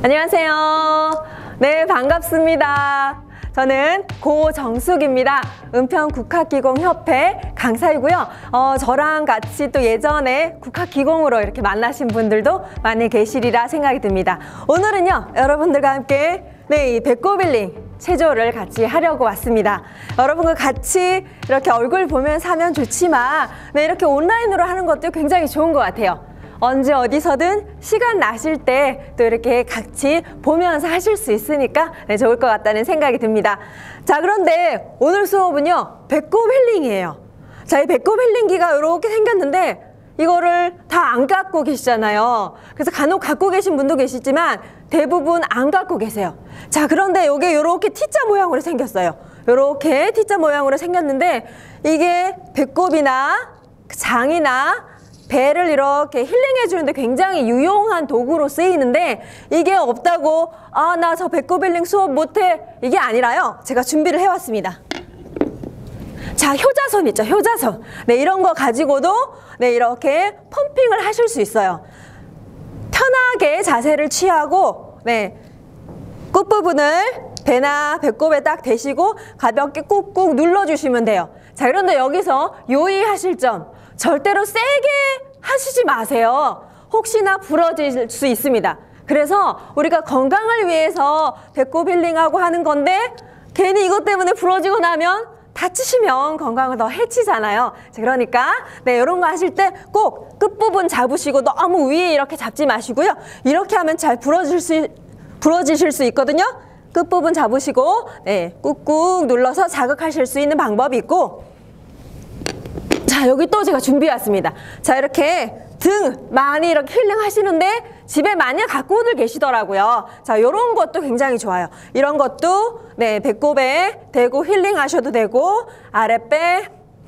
안녕하세요. 네, 반갑습니다. 저는 고정숙입니다. 은평국학기공협회 강사이고요. 저랑 같이 또 예전에 국학기공으로 이렇게 만나신 분들도 많이 계시리라 생각이 듭니다. 오늘은요, 여러분들과 함께 이 배꼽 힐링 체조를 같이 하려고 왔습니다. 여러분과 같이 이렇게 얼굴 보면서 하면 좋지만 이렇게 온라인으로 하는 것도 굉장히 좋은 것 같아요. 언제 어디서든 시간 나실 때 또 이렇게 같이 보면서 하실 수 있으니까 좋을 것 같다는 생각이 듭니다. 자, 그런데 오늘 수업은요, 배꼽 힐링이에요. 자, 이 배꼽 힐링기가 이렇게 생겼는데 이거를 다 안 갖고 계시잖아요. 그래서 간혹 갖고 계신 분도 계시지만 대부분 안 갖고 계세요. 자, 그런데 이게 이렇게 T자 모양으로 생겼어요. 이렇게 T자 모양으로 생겼는데 이게 배꼽이나 장이나 배를 이렇게 힐링해 주는데 굉장히 유용한 도구로 쓰이는데 이게 없다고 나 저 배꼽 힐링 수업 못해, 이게 아니라요, 제가 준비를 해왔습니다. 자, 효자손 있죠, 효자손. 네, 이런 거 가지고도 이렇게 펌핑을 하실 수 있어요. 편하게 자세를 취하고 끝부분을 배나 배꼽에 딱 대시고 가볍게 꾹꾹 눌러주시면 돼요. 자, 그런데 여기서 유의하실 점, 절대로 세게 하시지 마세요. 혹시나 부러질 수 있습니다. 그래서 우리가 건강을 위해서 배꼽 힐링하고 하는 건데 괜히 이것 때문에 부러지고 나면 다치시면 건강을 더 해치잖아요. 자, 그러니까 이런 거 하실 때 꼭 끝부분 잡으시고 너무 위에 이렇게 잡지 마시고요. 이렇게 하면 잘 부러지실 수 있거든요. 끝부분 잡으시고 꾹꾹 눌러서 자극하실 수 있는 방법이 있고, 자, 여기 또 제가 준비해 왔습니다. 자, 이렇게 등 많이 이렇게 힐링 하시는데 집에 많이 갖고들 계시더라고요. 자, 요런 것도 굉장히 좋아요. 이런 것도 배꼽에 대고 힐링 하셔도 되고, 아랫배,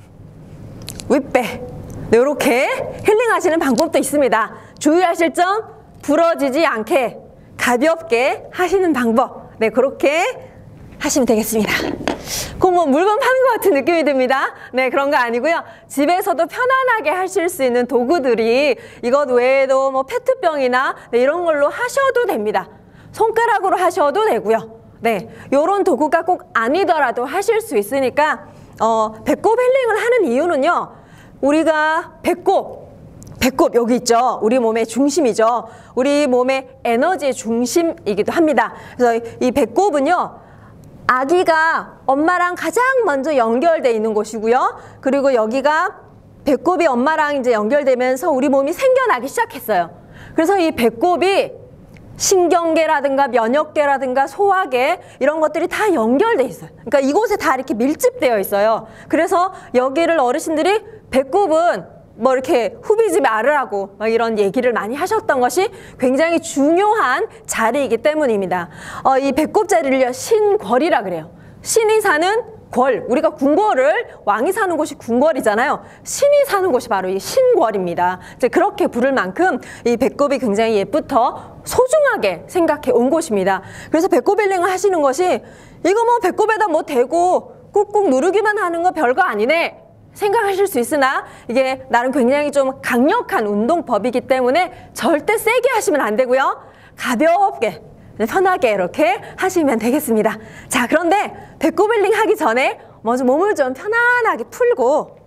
윗배, 요렇게 힐링 하시는 방법도 있습니다. 주의하실 점, 부러지지 않게 가볍게 하시는 방법. 그렇게 하시면 되겠습니다. 꼭 뭐 물건 파는 것 같은 느낌이 듭니다. 그런 거 아니고요. 집에서도 편안하게 하실 수 있는 도구들이 이것 외에도 뭐 페트병이나 이런 걸로 하셔도 됩니다. 손가락으로 하셔도 되고요. 요런 도구가 꼭 아니더라도 하실 수 있으니까 배꼽 힐링을 하는 이유는요, 우리가 배꼽 여기 있죠. 우리 몸의 중심이죠. 우리 몸의 에너지의 중심이기도 합니다. 그래서 이 배꼽은요, 아기가 엄마랑 가장 먼저 연결돼 있는 곳이고요. 그리고 여기가 배꼽이 엄마랑 이제 연결되면서 우리 몸이 생겨나기 시작했어요. 그래서 이 배꼽이 신경계라든가 면역계라든가 소화계 이런 것들이 다 연결돼 있어요. 그러니까 이곳에 다 이렇게 밀집되어 있어요. 그래서 여기를 어르신들이 배꼽은 뭐 이렇게 후비지 말으라고 막 이런 얘기를 많이 하셨던 것이 굉장히 중요한 자리이기 때문입니다. 이 배꼽 자리를 신궐이라 그래요. 신이 사는 궐, 우리가 궁궐을, 왕이 사는 곳이 궁궐이잖아요. 신이 사는 곳이 바로 이 신궐입니다. 이제 그렇게 부를 만큼 이 배꼽이 굉장히 옛부터 소중하게 생각해 온 곳입니다. 그래서 배꼽 힐링을 하시는 것이 이거 뭐 배꼽에다 뭐 대고 꾹꾹 누르기만 하는 거 별거 아니네 생각하실 수 있으나 이게 나름 굉장히 좀 강력한 운동법이기 때문에 절대 세게 하시면 안 되고요. 가볍게 편하게 이렇게 하시면 되겠습니다. 자, 그런데 배꼽 힐링 하기 전에 먼저 몸을 좀 편안하게 풀고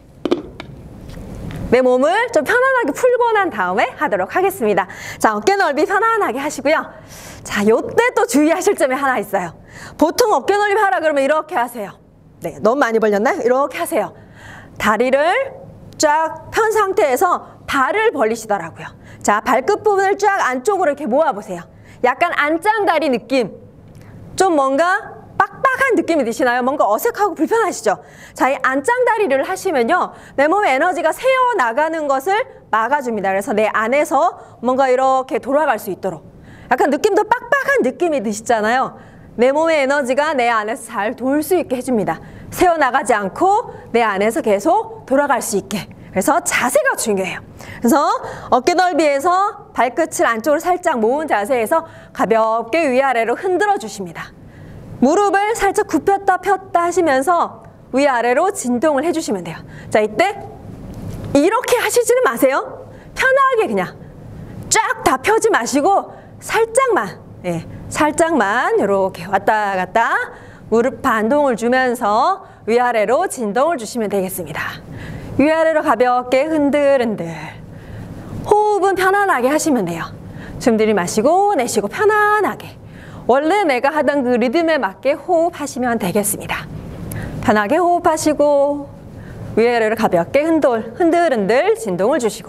내 몸을 좀 편안하게 풀고 난 다음에 하도록 하겠습니다. 자, 어깨 넓이 편안하게 하시고요. 자, 요때 또 주의하실 점이 하나 있어요. 보통 어깨 넓이 하라 그러면 이렇게 하세요. 너무 많이 벌렸나요? 이렇게 하세요. 다리를 쫙 편 상태에서 발을 벌리시더라고요. 자, 발끝 부분을 쫙 안쪽으로 이렇게 모아보세요. 약간 안짱다리 느낌, 좀 뭔가 빡빡한 느낌이 드시나요? 뭔가 어색하고 불편하시죠? 자, 이 안짱다리를 하시면요, 내 몸의 에너지가 새어나가는 것을 막아줍니다. 그래서 내 안에서 뭔가 이렇게 돌아갈 수 있도록, 약간 느낌도 빡빡한 느낌이 드시잖아요. 내 몸의 에너지가 내 안에서 잘 돌 수 있게 해줍니다. 새어나가지 않고 내 안에서 계속 돌아갈 수 있게. 그래서 자세가 중요해요. 그래서 어깨 넓이에서 발끝을 안쪽으로 살짝 모은 자세에서 가볍게 위아래로 흔들어 주십니다. 무릎을 살짝 굽혔다 폈다 하시면서 위아래로 진동을 해주시면 돼요. 자, 이때 이렇게 하시지는 마세요. 편하게 그냥 쫙 다 펴지 마시고 살짝만 네, 살짝만 이렇게 왔다 갔다 무릎 반동을 주면서 위아래로 진동을 주시면 되겠습니다. 위아래로 가볍게 흔들흔들. 호흡은 편안하게 하시면 돼요. 숨 들이마시고 내쉬고 편안하게. 원래 내가 하던 그 리듬에 맞게 호흡하시면 되겠습니다. 편하게 호흡하시고 위아래로 가볍게 흔들흔들 진동을 주시고.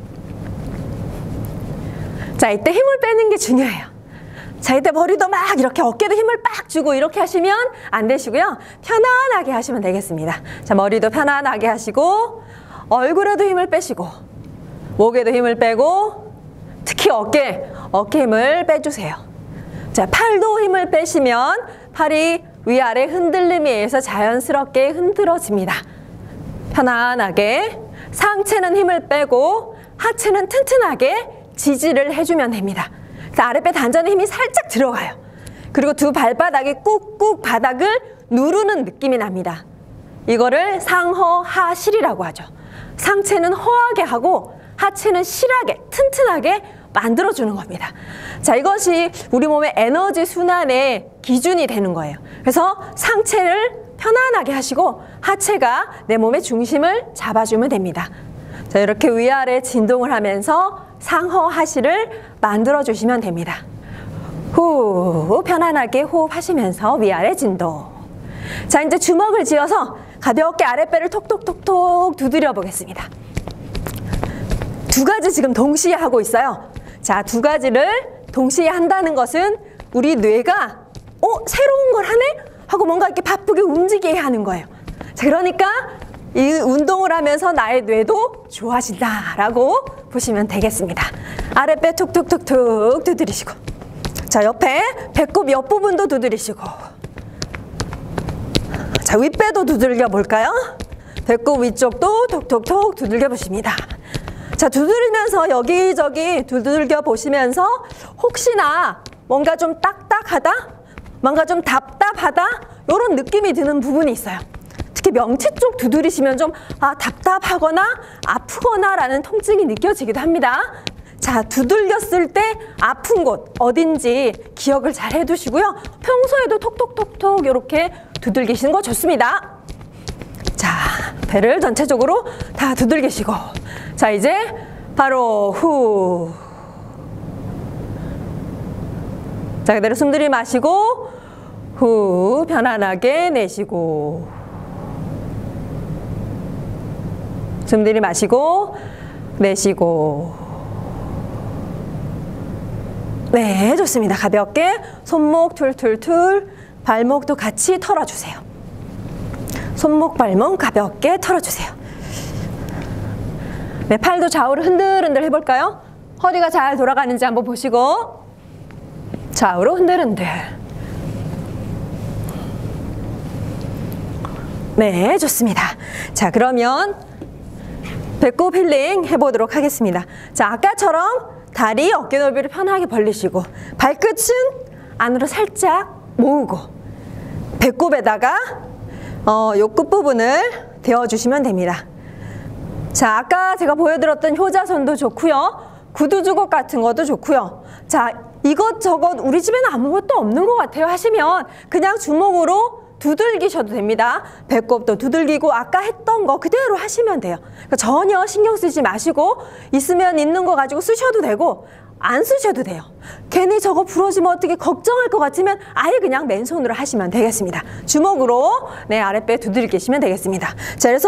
자, 이때 힘을 빼는 게 중요해요. 자, 이때 머리도 막 이렇게 어깨도 힘을 빡 주고 이렇게 하시면 안 되시고요. 편안하게 하시면 되겠습니다. 자, 머리도 편안하게 하시고 얼굴에도 힘을 빼시고 목에도 힘을 빼고 특히 어깨 힘을 빼주세요. 자, 팔도 힘을 빼시면 팔이 위아래 흔들림에 의해서 자연스럽게 흔들어집니다. 편안하게 상체는 힘을 빼고 하체는 튼튼하게 지지를 해주면 됩니다. 아랫배 단전에 힘이 살짝 들어가요. 그리고 두 발바닥이 꾹꾹 바닥을 누르는 느낌이 납니다. 이거를 상허하실이라고 하죠. 상체는 허하게 하고 하체는 실하게 튼튼하게 만들어주는 겁니다. 자, 이것이 우리 몸의 에너지 순환의 기준이 되는 거예요. 그래서 상체를 편안하게 하시고 하체가 내 몸의 중심을 잡아주면 됩니다. 자, 이렇게 위아래 진동을 하면서 상허하실을 만들어주시면 됩니다. 후, 편안하게 호흡하시면서 위아래 진동. 자, 이제 주먹을 쥐어서 가볍게 아랫배를 톡톡톡톡 두드려 보겠습니다. 두 가지 지금 동시에 하고 있어요. 자, 두 가지를 동시에 한다는 것은 우리 뇌가 새로운 걸 하네? 하고 뭔가 이렇게 바쁘게 움직이게 하는 거예요. 자, 그러니까 이 운동을 하면서 나의 뇌도 좋아진다라고 보시면 되겠습니다. 아랫배 툭툭툭툭 두드리시고, 자, 옆에 배꼽 옆부분도 두드리시고, 자, 윗배도 두들겨 볼까요? 배꼽 위쪽도 톡톡톡 두들겨 보십니다. 자, 두드리면서 여기저기 두들겨 보시면서 혹시나 뭔가 좀 딱딱하다? 뭔가 좀 답답하다? 이런 느낌이 드는 부분이 있어요. 특히 명치 쪽 두드리시면 좀 답답하거나 아프거나 라는 통증이 느껴지기도 합니다. 자, 두들겼을 때 아픈 곳 어딘지 기억을 잘 해두시고요. 평소에도 톡톡톡톡 이렇게 두들기시는 거 좋습니다. 자, 배를 전체적으로 다 두들기시고, 자, 이제 바로 후. 자, 그대로 숨 들이마시고 후, 편안하게 내쉬고, 숨 들이마시고 내쉬고. 네, 좋습니다. 가볍게 손목 툴툴툴, 발목도 같이 털어주세요. 손목, 발목 가볍게 털어주세요. 네, 팔도 좌우로 흔들흔들 해볼까요? 허리가 잘 돌아가는지 한번 보시고 좌우로 흔들흔들. 네, 좋습니다. 자, 그러면 배꼽 힐링 해보도록 하겠습니다. 자, 아까처럼 다리 어깨 넓이를 편하게 벌리시고 발끝은 안으로 살짝 모으고 배꼽에다가 요 끝부분을 대어주시면 됩니다. 자, 아까 제가 보여드렸던 효자손도 좋고요. 구두주걱 같은 것도 좋고요. 자, 이것저것 우리 집에는 아무것도 없는 것 같아요 하시면 그냥 주먹으로 두들기셔도 됩니다. 배꼽도 두들기고 아까 했던 거 그대로 하시면 돼요. 그러니까 전혀 신경 쓰지 마시고 있으면 있는 거 가지고 쓰셔도 되고 안 쓰셔도 돼요. 괜히 저거 부러지면 어떻게 걱정할 것 같으면 아예 그냥 맨손으로 하시면 되겠습니다. 주먹으로 네, 아랫배 두들기시면 되겠습니다. 자, 그래서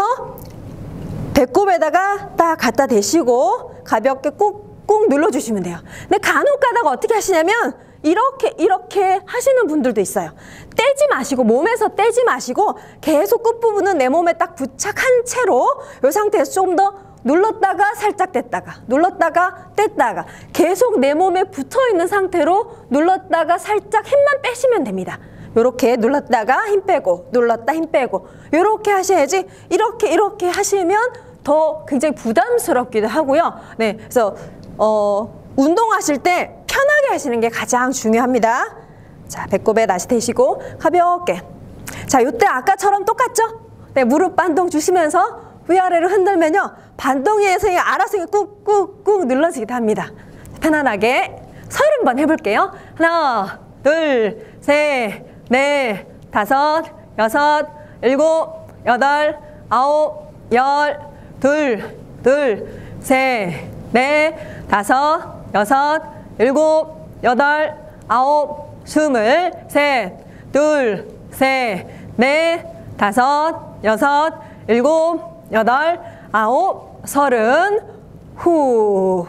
배꼽에다가 딱 갖다 대시고 가볍게 꾹꾹 눌러주시면 돼요. 근데 간혹 가다가 어떻게 하시냐면 이렇게 하시는 분들도 있어요. 떼지 마시고 몸에서 떼지 마시고 계속 끝부분은 내 몸에 딱 부착한 채로 이 상태에서 조금 더 눌렀다가 살짝 뗐다가 눌렀다가 뗐다가 계속 내 몸에 붙어있는 상태로 눌렀다가 살짝 힘만 빼시면 됩니다. 이렇게 눌렀다가 힘 빼고 눌렀다 힘 빼고 이렇게 하셔야지 이렇게 하시면 더 굉장히 부담스럽기도 하고요. 네, 그래서 운동하실 때 편하게 하시는 게 가장 중요합니다. 자, 배꼽에 다시 대시고 가볍게. 자, 이때 아까처럼 똑같죠? 네, 무릎 반동 주시면서 위아래로 흔들면요 반동에 의해서 알아서 꾹꾹꾹 눌러지기도 합니다. 편안하게 30번 해볼게요. 하나, 둘, 셋, 넷, 다섯, 여섯, 일곱, 여덟, 아홉, 열, 둘, 셋, 넷, 다섯, 여섯, 일곱, 여덟, 아홉, 스물, 셋, 둘, 셋, 넷, 다섯, 여섯, 일곱, 여덟, 아홉, 서른. 후.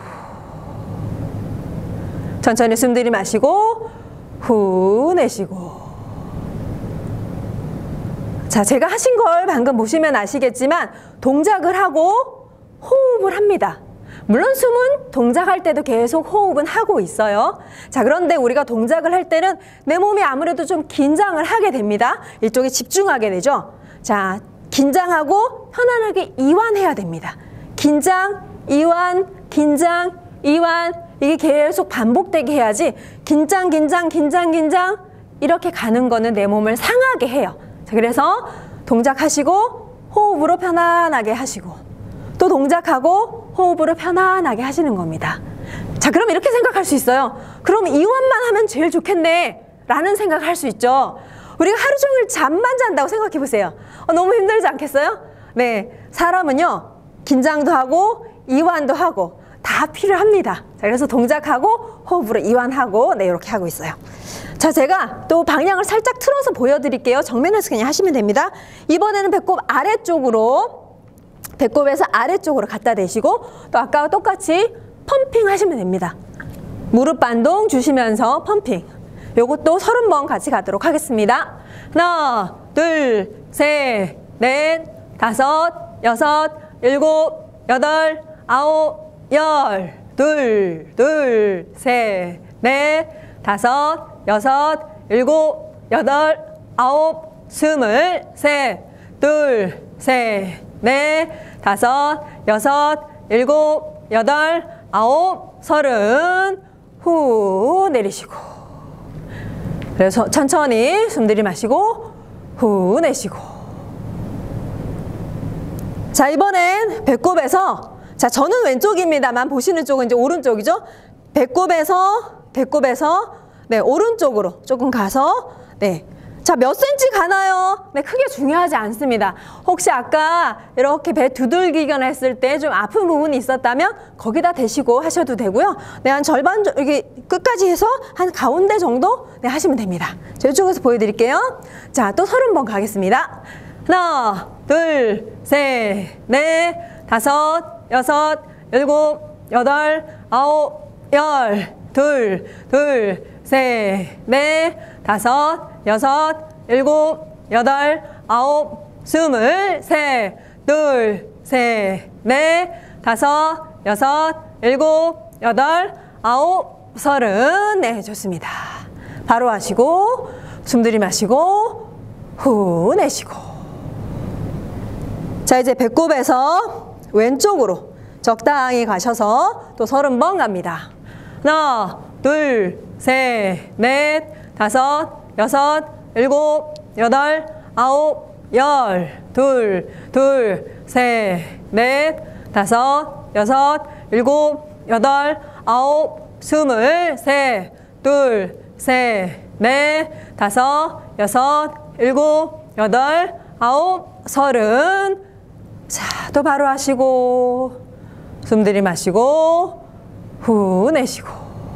천천히 숨 들이마시고 후 내쉬고. 자, 제가 하신 걸 방금 보시면 아시겠지만 동작을 하고 호흡을 합니다. 물론 숨은 동작할 때도 계속 호흡은 하고 있어요. 자, 그런데 우리가 동작을 할 때는 내 몸이 아무래도 좀 긴장을 하게 됩니다. 이쪽에 집중하게 되죠. 자, 긴장하고 편안하게 이완해야 됩니다. 긴장, 이완, 긴장, 이완. 이게 계속 반복되게 해야지 긴장, 긴장, 긴장, 긴장 이렇게 가는 거는 내 몸을 상하게 해요. 자, 그래서 동작하시고 호흡으로 편안하게 하시고 또 동작하고 호흡으로 편안하게 하시는 겁니다. 자, 그럼 이렇게 생각할 수 있어요. 그럼 이완만 하면 제일 좋겠네 라는 생각을 할 수 있죠. 우리가 하루 종일 잠만 잔다고 생각해 보세요. 너무 힘들지 않겠어요? 네, 사람은요 긴장도 하고 이완도 하고 다 필요합니다. 자, 그래서 동작하고 호흡으로 이완하고 네, 이렇게 하고 있어요. 자, 제가 또 방향을 살짝 틀어서 보여드릴게요. 정면에서 그냥 하시면 됩니다. 이번에는 배꼽 아래쪽으로, 배꼽에서 아래쪽으로 갖다 대시고 또 아까와 똑같이 펌핑 하시면 됩니다. 무릎 반동 주시면서 펌핑. 요것도 30번 같이 가도록 하겠습니다. 하나, 둘, 셋, 넷, 다섯, 여섯, 일곱, 여덟, 아홉, 열, 둘, 셋, 넷, 다섯, 여섯, 일곱, 여덟, 아홉, 스물, 셋, 둘, 셋, 넷, 다섯, 여섯, 일곱, 여덟, 아홉, 서른. 후 내리시고. 그래서 천천히 숨 들이마시고 후 내쉬고. 자, 이번엔 배꼽에서, 자, 저는 왼쪽입니다만 보시는 쪽은 이제 오른쪽이죠. 배꼽에서 네, 오른쪽으로 조금 가서 네. 자, 몇 센치 가나요? 네, 크게 중요하지 않습니다. 혹시 아까 이렇게 배 두들기거나 했을 때 좀 아픈 부분이 있었다면 거기다 대시고 하셔도 되고요. 네, 한 절반, 여기 끝까지 해서 한 가운데 정도 네, 하시면 됩니다. 자, 이쪽에서 보여드릴게요. 자, 또 30번 가겠습니다. 하나, 둘, 셋, 넷, 다섯, 여섯, 일곱, 여덟, 아홉, 열, 둘, 셋, 넷, 다섯, 여섯, 일곱, 여덟, 아홉, 스물, 셋, 둘, 셋, 넷, 다섯, 여섯, 일곱, 여덟, 아홉, 서른. 네, 좋습니다. 바로 하시고 숨 들이마시고 후 내쉬고. 자, 이제 배꼽에서 왼쪽으로 적당히 가셔서 또 30번 갑니다. 하나, 둘, 셋, 넷, 다섯, 여섯, 일곱, 여덟, 아홉, 열, 둘, 셋, 넷, 다섯, 여섯, 일곱, 여덟, 아홉, 스물, 셋, 둘, 셋, 넷, 다섯, 여섯, 일곱, 여덟, 아홉, 서른. 자, 또 바로 하시고 숨 들이마시고 후 내쉬고.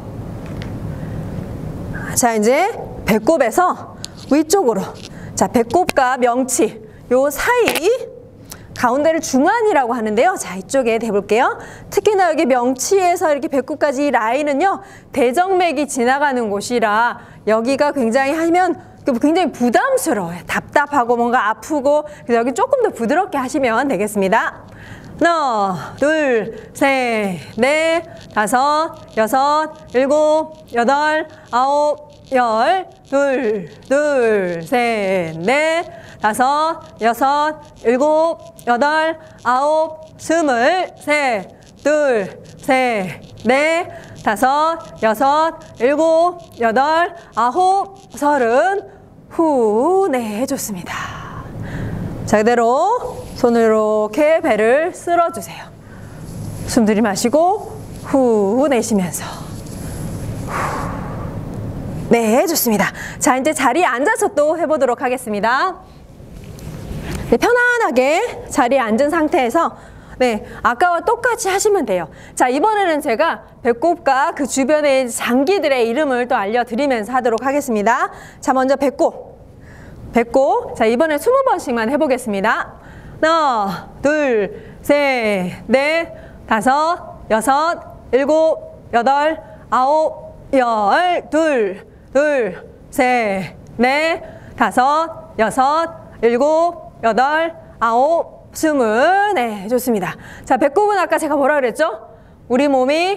자, 이제 배꼽에서 위쪽으로, 자, 배꼽과 명치 요 사이 가운데를 중안이라고 하는데요. 자, 이쪽에 대볼게요. 특히나 여기 명치에서 이렇게 배꼽까지 이 라인은요, 대정맥이 지나가는 곳이라 여기가 굉장히 하면 굉장히 부담스러워요. 답답하고 뭔가 아프고. 그래서 여기 조금 더 부드럽게 하시면 되겠습니다. 하나, 둘, 셋, 넷, 다섯, 여섯, 일곱, 여덟, 아홉, 열, 둘, 셋, 넷, 다섯, 여섯, 일곱, 여덟, 아홉, 스물, 셋, 둘, 셋, 넷, 다섯, 여섯, 일곱, 여덟, 아홉, 서른. 후, 네, 좋습니다. 자, 그대로 손으로 이렇게 배를 쓸어주세요. 숨 들이마시고 후 내쉬면서 후. 네, 좋습니다. 자, 이제 자리에 앉아서 또 해보도록 하겠습니다. 네, 편안하게 자리에 앉은 상태에서 네, 아까와 똑같이 하시면 돼요. 자, 이번에는 제가 배꼽과 그 주변의 장기들의 이름을 또 알려드리면서 하도록 하겠습니다. 자, 먼저 배꼽. 자, 이번에 20번씩만 해보겠습니다. 하나, 둘, 셋, 넷, 다섯, 여섯, 일곱, 여덟, 아홉, 열, 둘, 셋, 넷, 다섯, 여섯, 일곱, 여덟, 아홉, 20. 네, 좋습니다. 자, 배꼽은 아까 제가 뭐라 그랬죠? 우리 몸에서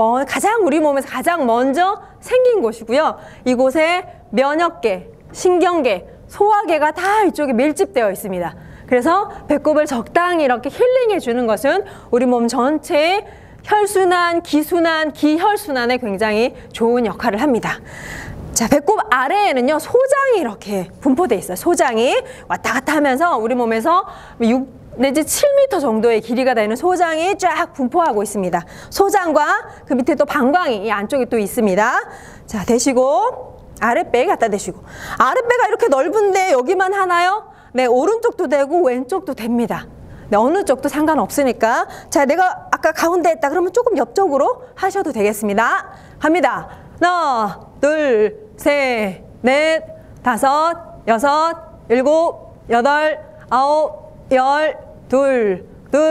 가장 먼저 생긴 곳이고요. 이곳에 면역계, 신경계, 소화계가 다 이쪽에 밀집되어 있습니다. 그래서 배꼽을 적당히 이렇게 힐링해 주는 것은 우리 몸 전체의 혈순환, 기순환, 기혈순환에 굉장히 좋은 역할을 합니다. 자, 배꼽 아래에는요, 소장이 이렇게 분포되어 있어요. 소장이 왔다 갔다 하면서 우리 몸에서 6 내지 7m 정도의 길이가 되는 소장이 쫙 분포하고 있습니다. 소장과 그 밑에 또 방광이 이 안쪽에 또 있습니다. 자, 대시고 아랫배 갖다 대시고. 아랫배가 이렇게 넓은데 여기만 하나요? 네, 오른쪽도 되고 왼쪽도 됩니다. 네, 어느 쪽도 상관없으니까. 자, 내가 아까 가운데 했다 그러면 조금 옆쪽으로 하셔도 되겠습니다. 갑니다. 하나, 둘, 셋, 넷, 다섯, 여섯, 일곱, 여덟, 아홉, 열, 둘,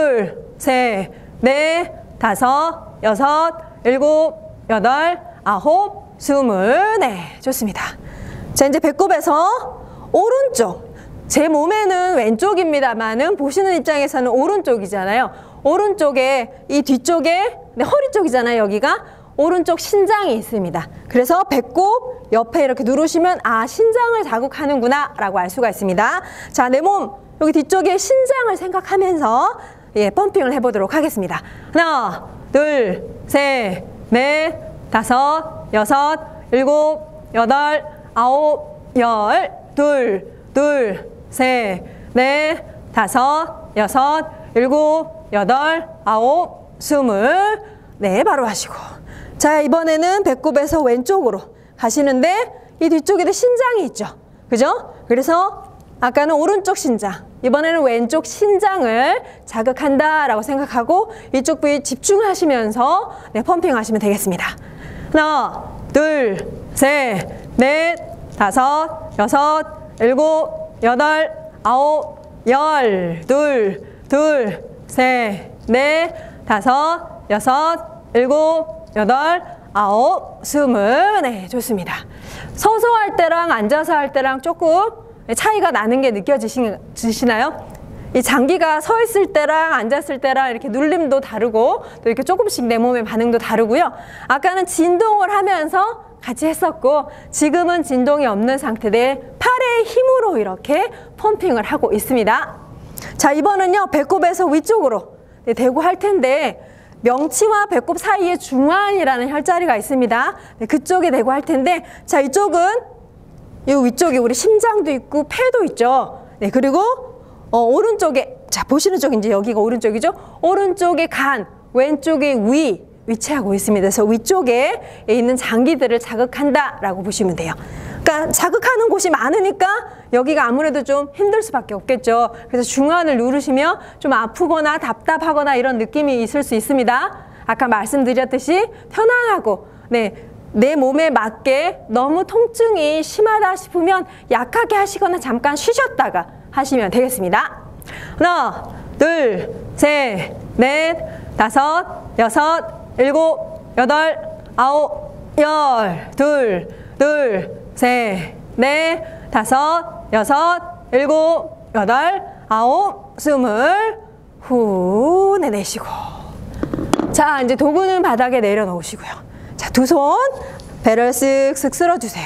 셋, 넷, 다섯, 여섯, 일곱, 여덟, 아홉, 20. 네, 좋습니다. 자, 이제 배꼽에서 오른쪽. 제 몸에는 왼쪽입니다만은 보시는 입장에서는 오른쪽이잖아요. 오른쪽에 이 뒤쪽에 허리 쪽이잖아요. 여기가 오른쪽 신장이 있습니다. 그래서 배꼽 옆에 이렇게 누르시면 아, 신장을 자극하는구나 라고 알 수가 있습니다. 자, 내 몸 여기 뒤쪽에 신장을 생각하면서 펌핑을 해보도록 하겠습니다. 하나, 둘, 셋, 넷, 다섯, 여섯, 일곱, 여덟, 아홉, 열, 둘, 셋, 넷, 다섯, 여섯, 일곱, 여덟, 아홉, 20. 네, 바로 하시고. 자, 이번에는 배꼽에서 왼쪽으로 가시는데 이 뒤쪽에도 신장이 있죠. 그죠? 그래서 아까는 오른쪽 신장, 이번에는 왼쪽 신장을 자극한다라고 생각하고 이쪽 부위 집중하시면서 네, 펌핑하시면 되겠습니다. 하나, 둘, 셋, 넷, 다섯, 여섯, 일곱, 여덟, 아홉, 열, 둘, 셋, 넷, 다섯, 여섯, 일곱, 여덟, 아홉, 20. 네, 좋습니다. 서서 할 때랑 앉아서 할 때랑 조금 차이가 나는 게 느껴지시나요? 이 장기가 서 있을 때랑 앉았을 때랑 이렇게 눌림도 다르고 또 이렇게 조금씩 내 몸의 반응도 다르고요. 아까는 진동을 하면서 같이 했었고 지금은 진동이 없는 상태で팔의 힘으로 이렇게 펌핑을 하고 있습니다. 자, 이번은요, 배꼽에서 위쪽으로 대고 할 텐데 명치와 배꼽 사이에 중환이라는 혈자리가 있습니다. 네, 그쪽에 대고 할 텐데, 자, 이쪽은 이 위쪽에 우리 심장도 있고 폐도 있죠. 네, 그리고 오른쪽에, 자, 보시는 쪽이 이제 여기가 오른쪽이죠. 오른쪽에 간, 왼쪽에 위치하고 있습니다. 그래서 위쪽에 있는 장기들을 자극한다라고 보시면 돼요. 그러니까 자극하는 곳이 많으니까 여기가 아무래도 좀 힘들 수밖에 없겠죠. 그래서 중환을 누르시면 좀 아프거나 답답하거나 이런 느낌이 있을 수 있습니다. 아까 말씀드렸듯이 편안하고 내 몸에 맞게 너무 통증이 심하다 싶으면 약하게 하시거나 잠깐 쉬셨다가 하시면 되겠습니다. 하나, 둘, 셋, 넷, 다섯, 여섯, 일곱, 여덟, 아홉, 열, 둘, 셋, 넷, 다섯, 여섯, 일곱, 여덟, 아홉, 20. 후 내내시고. 자, 이제 도구는 바닥에 내려놓으시고요. 자, 두 손 배를 쓱쓱 쓸어주세요.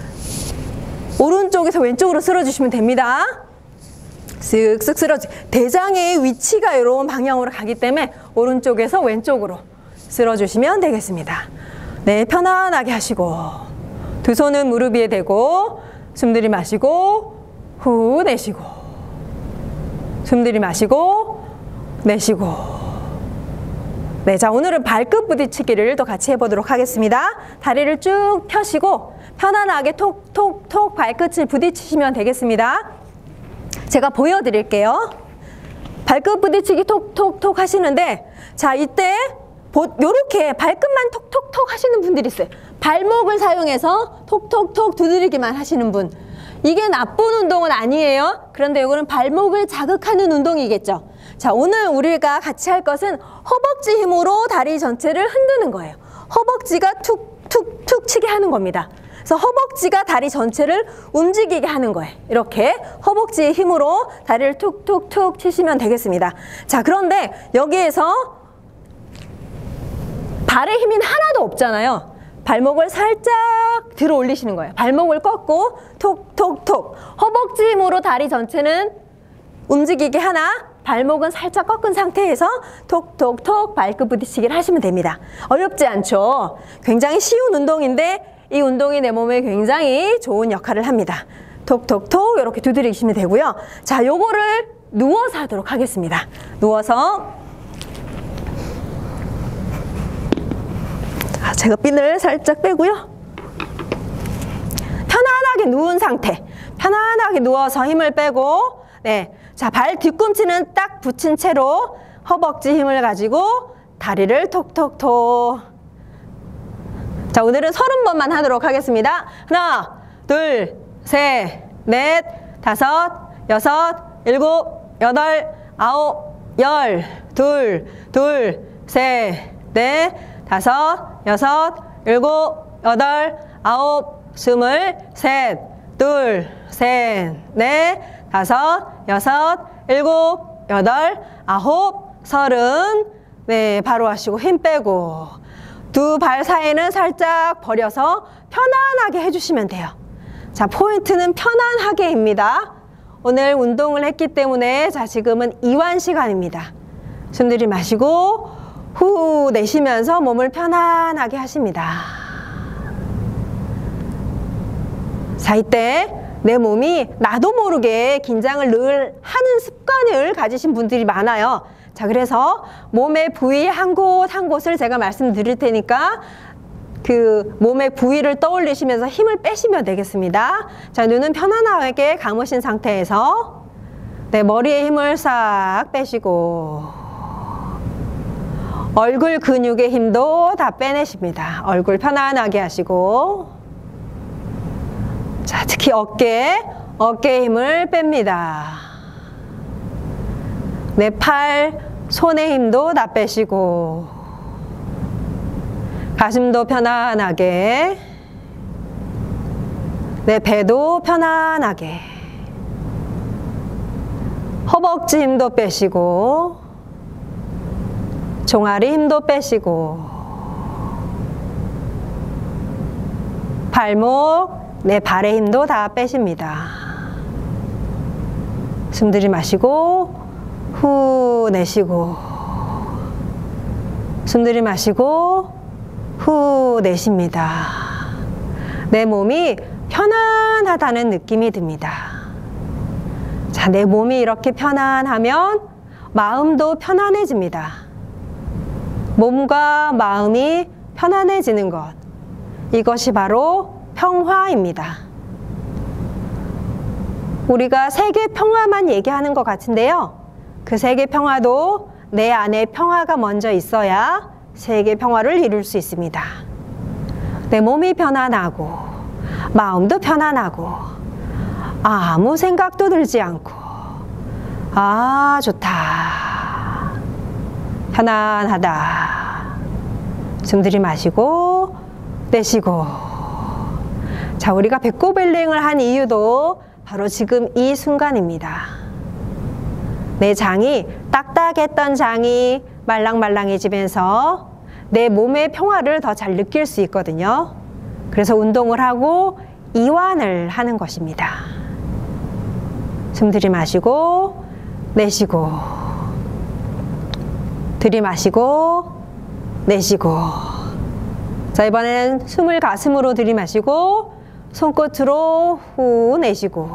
오른쪽에서 왼쪽으로 쓸어주시면 됩니다. 쓱쓱 쓸어주. 대장의 위치가 이런 방향으로 가기 때문에 오른쪽에서 왼쪽으로 쓸어주시면 되겠습니다. 네, 편안하게 하시고. 두 손은 무릎 위에 대고 숨 들이마시고 후 내쉬고 숨 들이마시고 내쉬고 네, 자, 오늘은 발끝 부딪히기를 또 같이 해보도록 하겠습니다. 다리를 쭉 펴시고 편안하게 톡톡톡 발끝을 부딪히시면 되겠습니다. 제가 보여드릴게요. 발끝 부딪히기 톡톡톡 하시는데, 자, 이때 요렇게 발끝만 톡톡톡 하시는 분들이 있어요. 발목을 사용해서 톡톡톡 두드리기만 하시는 분. 이게 나쁜 운동은 아니에요. 그런데 이거는 발목을 자극하는 운동이겠죠. 자, 오늘 우리가 같이 할 것은 허벅지 힘으로 다리 전체를 흔드는 거예요. 허벅지가 툭툭툭 치게 하는 겁니다. 그래서 허벅지가 다리 전체를 움직이게 하는 거예요. 이렇게 허벅지의 힘으로 다리를 툭툭툭 치시면 되겠습니다. 자, 그런데 여기에서 발에 힘이 하나도 없잖아요. 발목을 살짝 들어 올리시는 거예요. 발목을 꺾고 톡톡톡. 허벅지 힘으로 다리 전체는 움직이게 하나, 발목은 살짝 꺾은 상태에서 톡톡톡 발끝 부딪히기를 하시면 됩니다. 어렵지 않죠? 굉장히 쉬운 운동인데 이 운동이 내 몸에 굉장히 좋은 역할을 합니다. 톡톡톡 이렇게 두드리시면 되고요. 자, 요거를 누워서 하도록 하겠습니다. 누워서 제가 핀을 살짝 빼고요. 편안하게 누운 상태. 편안하게 누워서 힘을 빼고, 네. 자, 발 뒤꿈치는 딱 붙인 채로 허벅지 힘을 가지고 다리를 톡톡톡. 자, 오늘은 30번만 하도록 하겠습니다. 하나, 둘, 셋, 넷, 다섯, 여섯, 일곱, 여덟, 아홉, 열, 둘, 셋, 넷, 다섯, 여섯, 일곱, 여덟, 아홉, 스물, 셋, 둘, 셋, 넷, 다섯, 여섯, 일곱, 여덟, 아홉, 서른. 네, 바로 하시고 힘 빼고 두 발 사이는 살짝 벌려서 편안하게 해주시면 돼요. 자, 포인트는 편안하게입니다. 오늘 운동을 했기 때문에 자, 지금은 이완 시간입니다. 숨 들이마시고 후 내쉬면서 몸을 편안하게 하십니다. 자, 이때 내 몸이 나도 모르게 긴장을 늘 하는 습관을 가지신 분들이 많아요. 자, 그래서 몸의 부위 한 곳 한 곳을 제가 말씀드릴 테니까 그 몸의 부위를 떠올리시면서 힘을 빼시면 되겠습니다. 자, 눈은 편안하게 감으신 상태에서 네, 머리에 힘을 싹 빼시고 얼굴 근육의 힘도 다 빼내십니다. 얼굴 편안하게 하시고 자, 특히 어깨에 힘을 뺍니다. 내 팔, 손의 힘도 다 빼시고 가슴도 편안하게 내 배도 편안하게 허벅지 힘도 빼시고 종아리 힘도 빼시고 발목, 내 발의 힘도 다 빼십니다. 숨 들이마시고 후 내쉬고 숨 들이마시고 후 내쉽니다. 내 몸이 편안하다는 느낌이 듭니다. 자, 내 몸이 이렇게 편안하면 마음도 편안해집니다. 몸과 마음이 편안해지는 것, 이것이 바로 평화입니다. 우리가 세계 평화만 얘기하는 것 같은데요. 그 세계 평화도 내 안에 평화가 먼저 있어야 세계 평화를 이룰 수 있습니다. 내 몸이 편안하고 마음도 편안하고 아무 생각도 들지 않고 아, 좋다. 편안하다. 숨 들이마시고 내쉬고. 자, 우리가 배꼽밸링을 한 이유도 바로 지금 이 순간입니다. 내 장이 딱딱했던 장이 말랑말랑해지면서 내 몸의 평화를 더 잘 느낄 수 있거든요. 그래서 운동을 하고 이완을 하는 것입니다. 숨 들이마시고 내쉬고 들이마시고 내쉬고. 자, 이번에는 숨을 가슴으로 들이마시고 손끝으로 후 내쉬고.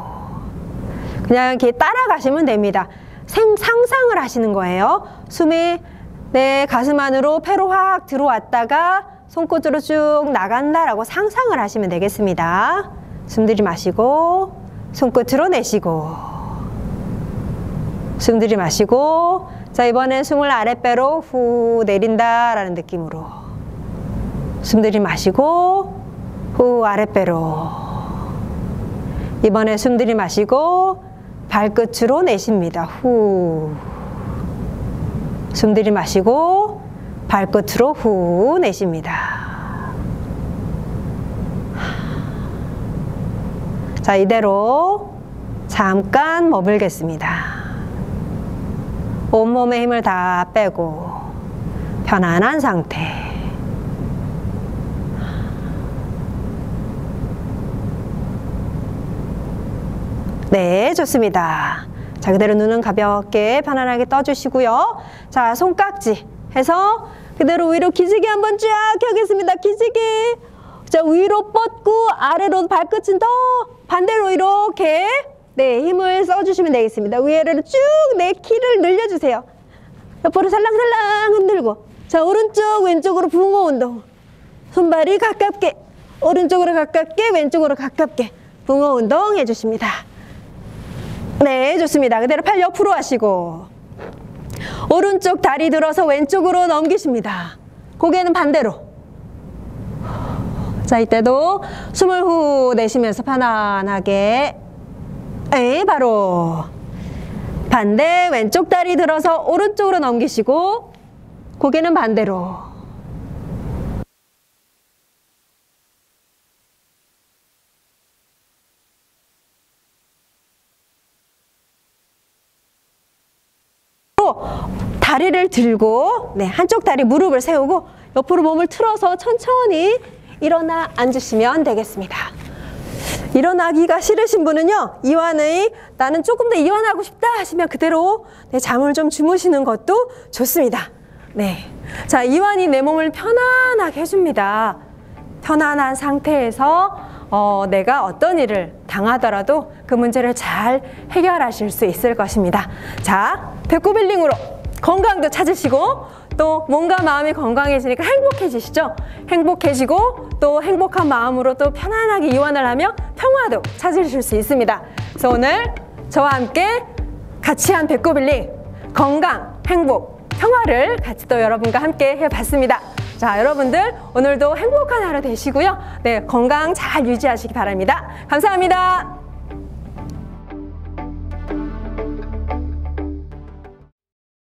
그냥 이렇게 따라가시면 됩니다. 상상을 하시는 거예요. 숨이 네, 가슴 안으로 폐로 확 들어왔다가 손끝으로 쭉 나간다라고 상상을 하시면 되겠습니다. 숨 들이마시고 손끝으로 내쉬고 숨 들이마시고 자, 이번엔 숨을 아랫배로 후 내린다라는 느낌으로 숨 들이마시고 후 아랫배로 이번에 숨 들이마시고 발끝으로 내쉽니다. 후 숨 들이마시고 발끝으로 후 내쉽니다. 자, 이대로 잠깐 머물겠습니다. 온몸의 힘을 다 빼고 편안한 상태. 네, 좋습니다. 자, 그대로 눈은 가볍게 편안하게 떠주시고요. 자, 손깍지 해서 그대로 위로 기지개 한번 쫙 펴겠습니다. 기지개. 자, 위로 뻗고 아래로 발끝은 더 반대로 이렇게 네, 힘을 써주시면 되겠습니다. 위아래로 쭉 내 키를 늘려주세요. 옆으로 살랑살랑 흔들고 자, 오른쪽 왼쪽으로 붕어 운동. 손발이 가깝게 오른쪽으로 가깝게 왼쪽으로 가깝게 붕어 운동 해주십니다. 네, 좋습니다. 그대로 팔 옆으로 하시고 오른쪽 다리 들어서 왼쪽으로 넘기십니다. 고개는 반대로. 자, 이때도 숨을 후 내쉬면서 편안하게 네, 바로 반대 왼쪽 다리 들어서 오른쪽으로 넘기시고 고개는 반대로. 다리를 들고 네, 한쪽 다리 무릎을 세우고 옆으로 몸을 틀어서 천천히 일어나 앉으시면 되겠습니다. 일어나기가 싫으신 분은요, 이완의 나는 조금 더 이완하고 싶다 하시면 그대로 네, 잠을 좀 주무시는 것도 좋습니다. 네, 자, 이완이 내 몸을 편안하게 해줍니다. 편안한 상태에서 내가 어떤 일을 당하더라도 그 문제를 잘 해결하실 수 있을 것입니다. 자, 배꼽 힐링으로 건강도 찾으시고 또 몸과 마음이 건강해지니까 행복해지시죠? 행복해지고 또 행복한 마음으로 또 편안하게 이완을 하며 평화도 찾으실 수 있습니다. 그래서 오늘 저와 함께 같이 한 배꼽 힐링, 건강, 행복, 평화를 같이 또 여러분과 함께 해봤습니다. 자, 여러분들 오늘도 행복한 하루 되시고요. 네, 건강 잘 유지하시기 바랍니다. 감사합니다.